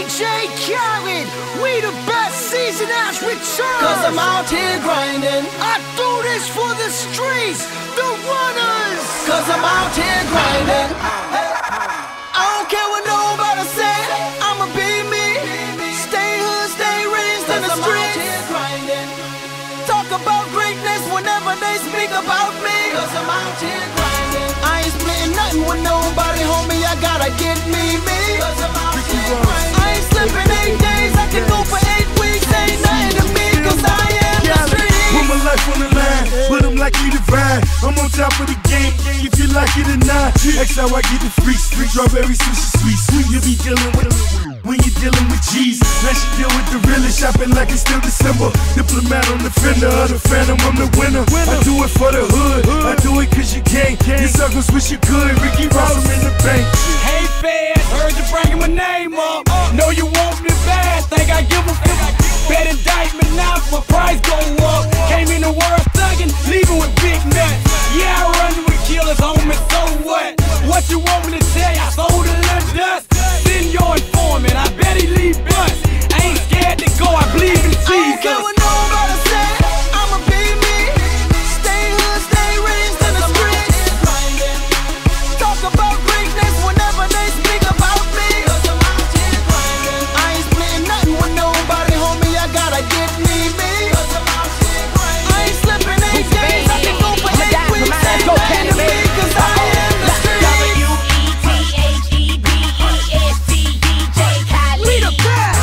DJ Khaled, we the best season has returned. Cause I'm out here grinding. I do this for the streets, the runners. Cause I'm out here grinding. I don't care what nobody say, I'ma be me. Stay hood, stay raised in the streets. Talk about greatness whenever they speak about me. Cause I'm out here grinding. I ain't splitting nothing with nobody, homie, I gotta get me. Cause I'm out here grinding. I ain't slipping 8 days, I can go for 8 weeks. Ain't nothing to me, cause I am the street. Put my life on the line, but I'm likely to ride. I'm on top of the game, if you like it or not. That's how I get the freaks. Strawberry sushi sweet. You be dealing with when you're dealing with G's. Now she deal with the realest, shopping like it's still December. Diplomat on the fender of the phantom, I'm the winner. I do it for the hood, I do it cause you can. Your circles wish you could, Ricky Ross, I'm in the bank. Hey fans, heard you bringing my name up. Know you want me bad, think I give a fuck. Bet indictment now, my price go up. Came in the world thuggin', leaving with big nuts. Yeah, I run with killers, homie, so what? What you want me to tell you? I sold a little dust. Send your informant, I bet he leave bust. I ain't scared to go, I believe in Jesus. I don't care what nobody say, I'ma be me. Stay hood, stay raised in the streets. Talk about greatness whenever they speak about me. Cause I'm out here grinding. I ain't splitting nothing with nobody, homie, I gotta get me. Cause I'm out here grinding. I ain't slipping 8 days, I can go for 8 weeks. Ain't nothing to me, cause I am the street. We the best.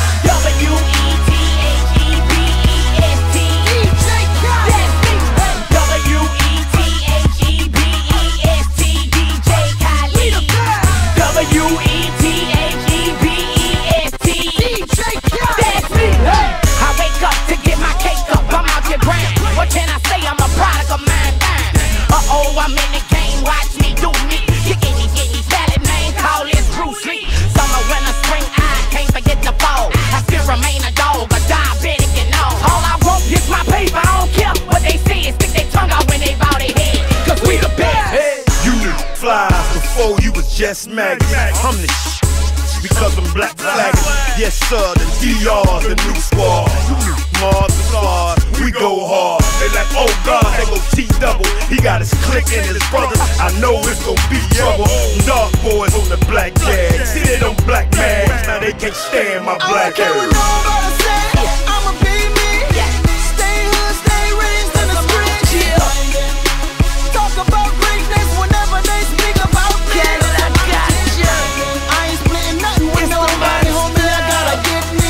I'm in the game, watch me do me. You get me salad, man, call this Bruce Lee. Summer, winter, spring, I can't forget the fall. I still remain a dog, a diabetic and all. All I want is my paper, I don't care what they say. Stick their tongue out when they bow their head, cause we the best. Hey, you knew flies before you was just maggots. I'm the because I'm black flagging. Yes sir, the DR's the new squad. You knew Mars the squad, we go hard. They like, oh God, they go T-double. He got his clique and his brothers, I know it's gon' be trouble. Dark boys on the black jag. See they don't black mags, now they can't stand my black hair. I don't care what nobody say, I'ma be me. Stay hood, stay raised in the streets. Talk about greatness whenever they speak about me. I got you. I ain't splitting nothing with nobody, homie, I gotta get me.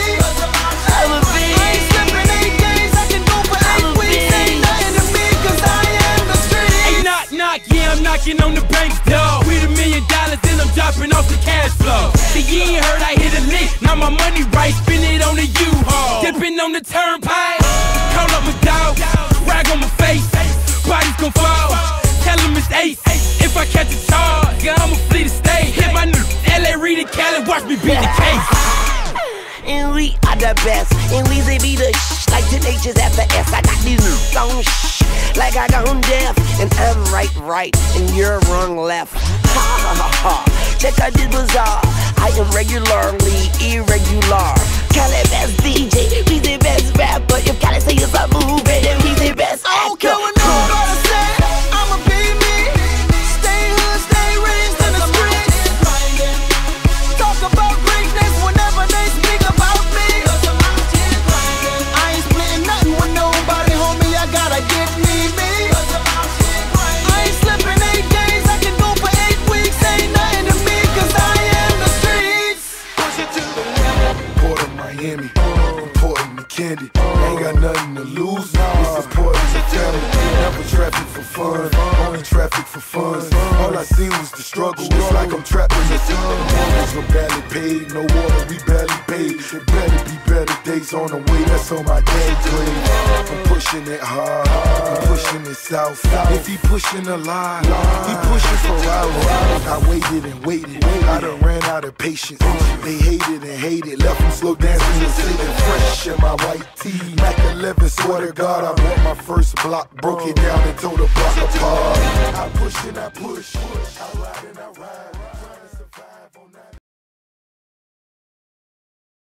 I ain't slipping 8 days, I can go for 8 weeks. Ain't nothing to me, cause I am the street. Hey, knock, knock, yeah, I'm knocking on the bank's door. With $1 million and I'm dropping off the cash flow. See, you ain't heard I hit a lick, now my money right, spin it on the U-Haul. Dipping on the turnpike, call up my dog, rag on my face, body's gon' fall, tell him it's ace. If I catch a charge, yeah, I'ma flee the state. Hit my new LA Reed and Cali, watch me beat the case. And we are the best, and we say be the like 10 H's after S. I got these new songs like I gone deaf, and I'm right, and you're wrong left. Ha ha ha ha. Check out this bizarre. I am regularly irregular. Cali best DJ, we the best rapper. If Cali say it's a movie, then we the best actor. I don't care what nobody say, I'ma be me. Stay hood, stay raised in the streets. Talk about greatness whenever they speak about me. Cause I'm out here grinding. I ain't splitting nothing with nobody, homie, I gotta get me. Cause I'm out here grinding. I ain't slipping 8 days, I can go for 8 weeks. Ain't nothing to me, cause I am the streets. Push it to the limit. Port of Miami, important to Candy. Ain't got nothing to lose. This is Port of family. Never traffic for fun, only traffic for fun. All I seen was the struggle. It's like I'm trapped in the sun. Mortgage we're barely paid, no water we barely paid. It better be better days on the way. That's on my dad grave. I'm pushing it hard, I'm pushing it south. If he pushing a lie, he pushing for hours. I waited and waited, I done ran out of patience. They hated and hated, left them slow dancing and sitting fresh in my white tee. Mac 11, swear to God, I bought my first block, broke it down and tore the block apart. I push and I push.